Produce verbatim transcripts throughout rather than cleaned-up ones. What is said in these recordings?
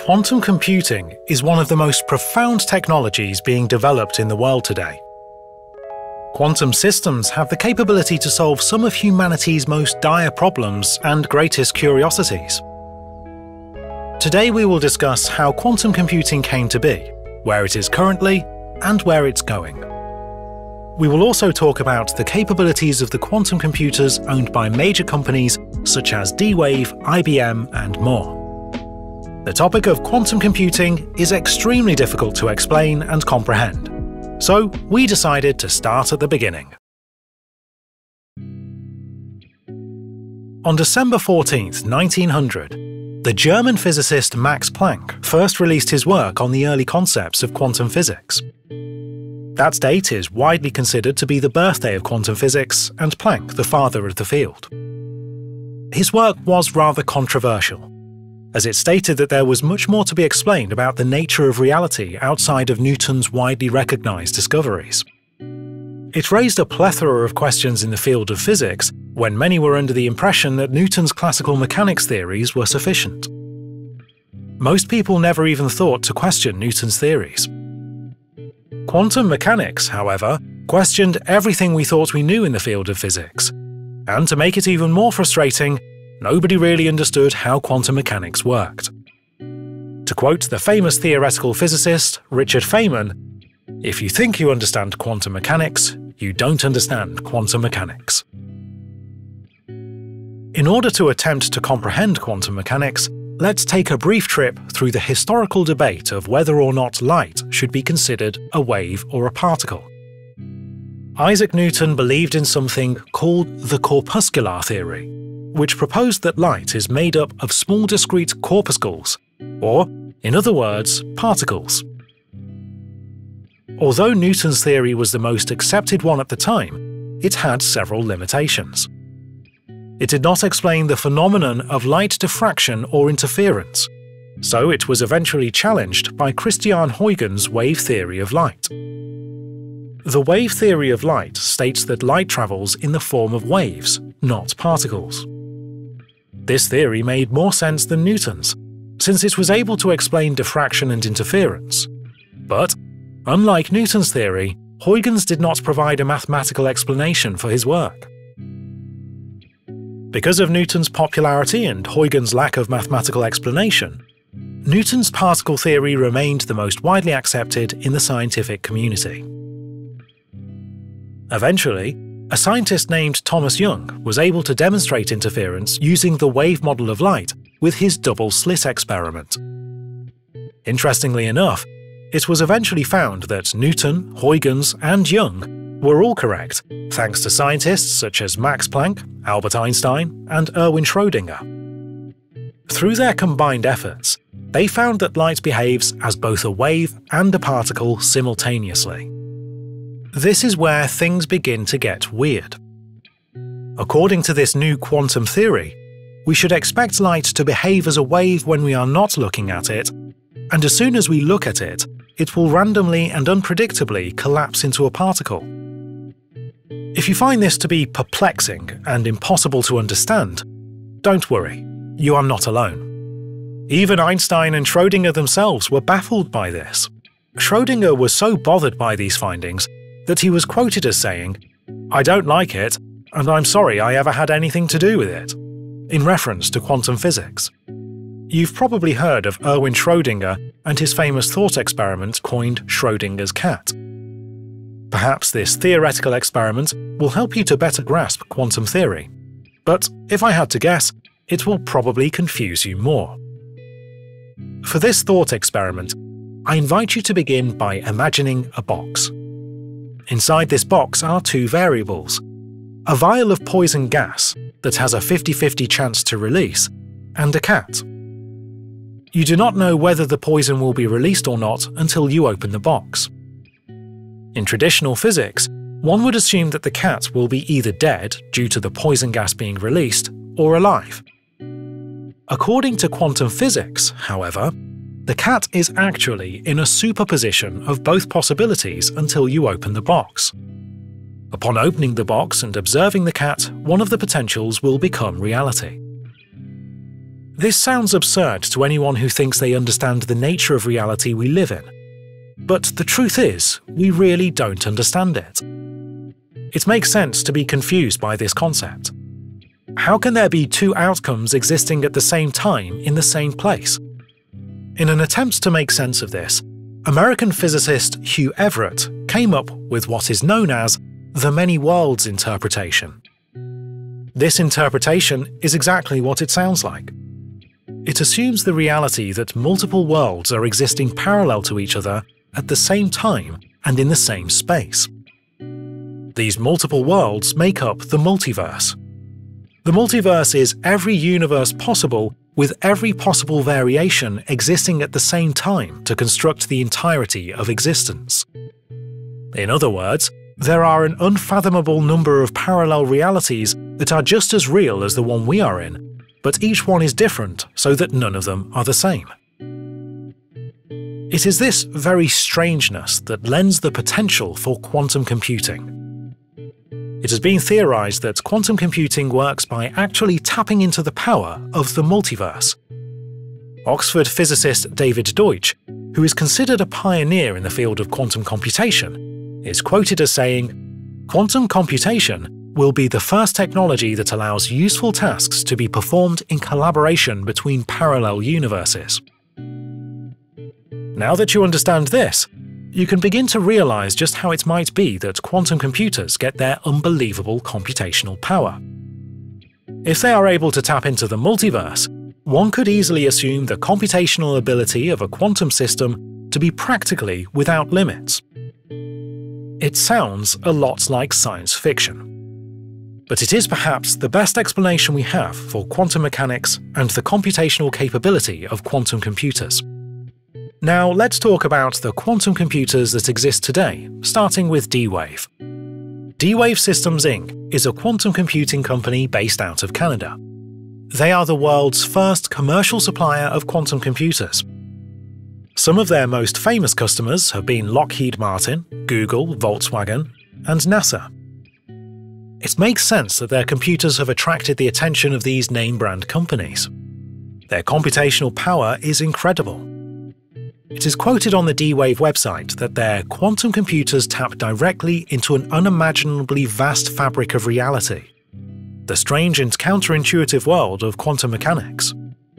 Quantum computing is one of the most profound technologies being developed in the world today. Quantum systems have the capability to solve some of humanity's most dire problems and greatest curiosities. Today we will discuss how quantum computing came to be, where it is currently, and where it's going. We will also talk about the capabilities of the quantum computers owned by major companies such as D-Wave, I B M, and more. The topic of quantum computing is extremely difficult to explain and comprehend, so we decided to start at the beginning. On December fourteenth, nineteen hundred, the German physicist Max Planck first released his work on the early concepts of quantum physics. That date is widely considered to be the birthday of quantum physics and Planck the father of the field. His work was rather controversial, as it stated that there was much more to be explained about the nature of reality outside of Newton's widely recognized discoveries. It raised a plethora of questions in the field of physics when many were under the impression that Newton's classical mechanics theories were sufficient. Most people never even thought to question Newton's theories. Quantum mechanics, however, questioned everything we thought we knew in the field of physics. And to make it even more frustrating, nobody really understood how quantum mechanics worked. To quote the famous theoretical physicist Richard Feynman, "If you think you understand quantum mechanics, you don't understand quantum mechanics." In order to attempt to comprehend quantum mechanics, let's take a brief trip through the historical debate of whether or not light should be considered a wave or a particle. Isaac Newton believed in something called the corpuscular theory, which proposed that light is made up of small discrete corpuscles, or, in other words, particles. Although Newton's theory was the most accepted one at the time, it had several limitations. It did not explain the phenomenon of light diffraction or interference, so it was eventually challenged by Christian Huygens' wave theory of light. The wave theory of light states that light travels in the form of waves, not particles. This theory made more sense than Newton's, since it was able to explain diffraction and interference. But, unlike Newton's theory, Huygens did not provide a mathematical explanation for his work. Because of Newton's popularity and Huygens' lack of mathematical explanation, Newton's particle theory remained the most widely accepted in the scientific community. Eventually, a scientist named Thomas Young was able to demonstrate interference using the wave model of light with his double-slit experiment. Interestingly enough, it was eventually found that Newton, Huygens, and Young were all correct, thanks to scientists such as Max Planck, Albert Einstein, and Erwin Schrödinger. Through their combined efforts, they found that light behaves as both a wave and a particle simultaneously. This is where things begin to get weird. According to this new quantum theory, we should expect light to behave as a wave when we are not looking at it, and as soon as we look at it, it will randomly and unpredictably collapse into a particle. If you find this to be perplexing and impossible to understand, don't worry, you are not alone. Even Einstein and Schrödinger themselves were baffled by this. Schrödinger was so bothered by these findings that he was quoted as saying, "I don't like it, and I'm sorry I ever had anything to do with it," in reference to quantum physics. You've probably heard of Erwin Schrödinger and his famous thought experiment coined Schrdingers Cat. Perhaps this theoretical experiment will help you to better grasp quantum theory, but if I had to guess, it will probably confuse you more. For this thought experiment, I invite you to begin by imagining a box. Inside this box are two variables: a vial of poison gas that has a fifty fifty chance to release, and a cat. You do not know whether the poison will be released or not until you open the box. In traditional physics, one would assume that the cat will be either dead due to the poison gas being released, or alive. According to quantum physics, however, the cat is actually in a superposition of both possibilities until you open the box. Upon opening the box and observing the cat, one of the potentials will become reality. This sounds absurd to anyone who thinks they understand the nature of reality we live in. But the truth is, we really don't understand it. It makes sense to be confused by this concept. How can there be two outcomes existing at the same time in the same place? In an attempt to make sense of this, American physicist Hugh Everett came up with what is known as the many worlds interpretation. This interpretation is exactly what it sounds like. It assumes the reality that multiple worlds are existing parallel to each other at the same time and in the same space. These multiple worlds make up the multiverse. The multiverse is every universe possible with every possible variation existing at the same time to construct the entirety of existence. In other words, there are an unfathomable number of parallel realities that are just as real as the one we are in, but each one is different so that none of them are the same. It is this very strangeness that lends the potential for quantum computing. It has been theorized that quantum computing works by actually tapping into the power of the multiverse. Oxford physicist David Deutsch, who is considered a pioneer in the field of quantum computation, is quoted as saying, "Quantum computation will be the first technology that allows useful tasks to be performed in collaboration between parallel universes." Now that you understand this, you can begin to realize just how it might be that quantum computers get their unbelievable computational power. If they are able to tap into the multiverse, one could easily assume the computational ability of a quantum system to be practically without limits. It sounds a lot like science fiction. But it is perhaps the best explanation we have for quantum mechanics and the computational capability of quantum computers. Now let's talk about the quantum computers that exist today, starting with D-Wave. D-Wave Systems Incorporated is a quantum computing company based out of Canada. They are the world's first commercial supplier of quantum computers. Some of their most famous customers have been Lockheed Martin, Google, Volkswagen, and NASA. It makes sense that their computers have attracted the attention of these name-brand companies. Their computational power is incredible. It is quoted on the D-Wave website that their quantum computers tap directly into an unimaginably vast fabric of reality, the strange and counterintuitive world of quantum mechanics.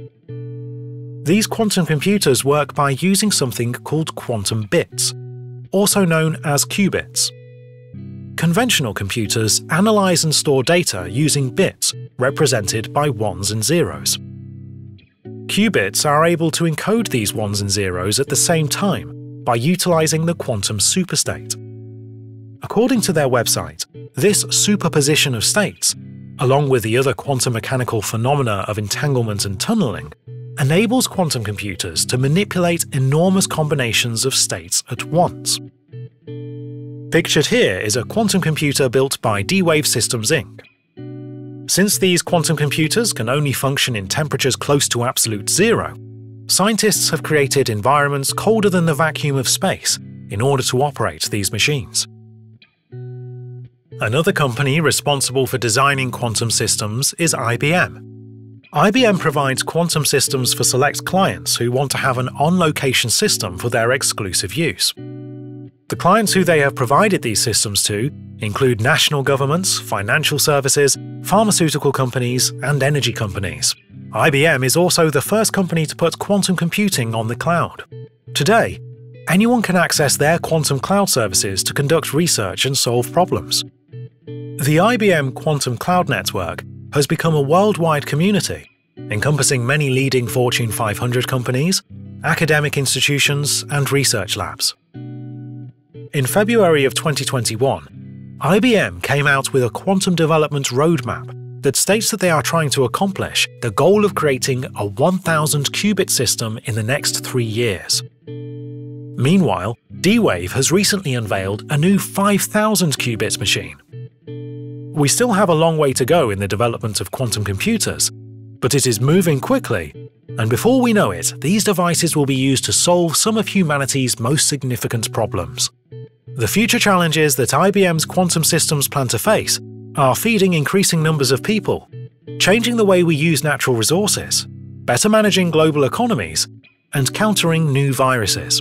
These quantum computers work by using something called quantum bits, also known as qubits. Conventional computers analyze and store data using bits represented by ones and zeros. Qubits are able to encode these ones and zeros at the same time by utilizing the quantum superstate. According to their website, this superposition of states, along with the other quantum mechanical phenomena of entanglement and tunneling, enables quantum computers to manipulate enormous combinations of states at once. Pictured here is a quantum computer built by D-Wave Systems Incorporated. Since these quantum computers can only function in temperatures close to absolute zero, scientists have created environments colder than the vacuum of space in order to operate these machines. Another company responsible for designing quantum systems is I B M. I B M provides quantum systems for select clients who want to have an on-location system for their exclusive use. The clients who they have provided these systems to include national governments, financial services, pharmaceutical companies, and energy companies. I B M is also the first company to put quantum computing on the cloud. Today, anyone can access their quantum cloud services to conduct research and solve problems. The I B M Quantum Cloud Network has become a worldwide community, encompassing many leading Fortune five hundred companies, academic institutions, and research labs. In February of twenty twenty-one, I B M came out with a quantum development roadmap that states that they are trying to accomplish the goal of creating a one thousand qubit system in the next three years. Meanwhile, D-Wave has recently unveiled a new five thousand qubit machine. We still have a long way to go in the development of quantum computers, but it is moving quickly, and before we know it, these devices will be used to solve some of humanity's most significant problems. The future challenges that I B M's quantum systems plan to face are feeding increasing numbers of people, changing the way we use natural resources, better managing global economies, and countering new viruses.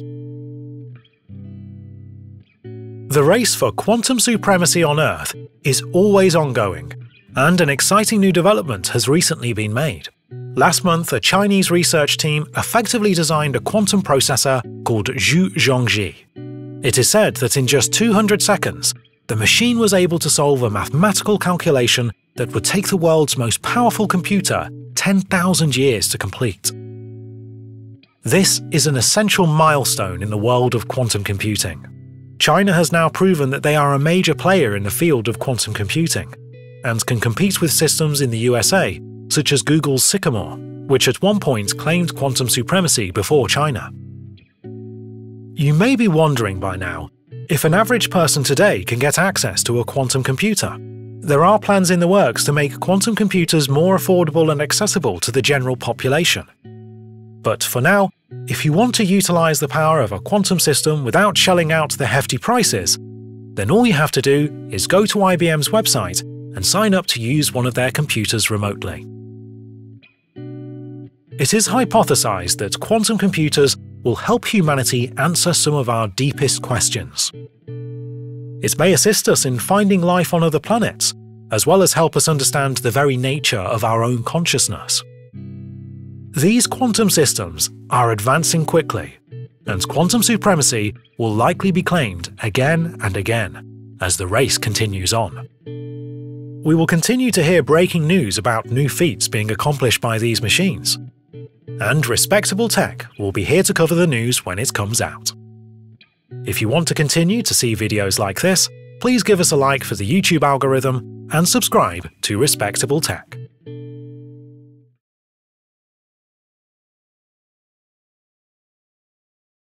The race for quantum supremacy on Earth is always ongoing, and an exciting new development has recently been made. Last month, a Chinese research team effectively designed a quantum processor called Zhu Zhongji. It is said that in just two hundred seconds, the machine was able to solve a mathematical calculation that would take the world's most powerful computer ten thousand years to complete. This is an essential milestone in the world of quantum computing. China has now proven that they are a major player in the field of quantum computing, and can compete with systems in the U S A, such as Google's Sycamore, which at one point claimed quantum supremacy before China. You may be wondering by now if an average person today can get access to a quantum computer. There are plans in the works to make quantum computers more affordable and accessible to the general population. But for now, if you want to utilize the power of a quantum system without shelling out the hefty prices, then all you have to do is go to I B M's website and sign up to use one of their computers remotely. It is hypothesized that quantum computers will help humanity answer some of our deepest questions. It may assist us in finding life on other planets, as well as help us understand the very nature of our own consciousness. These quantum systems are advancing quickly, and quantum supremacy will likely be claimed again and again as the race continues on. We will continue to hear breaking news about new feats being accomplished by these machines, and Respectable Tech will be here to cover the news when it comes out. If you want to continue to see videos like this, please give us a like for the YouTube algorithm and subscribe to Respectable Tech.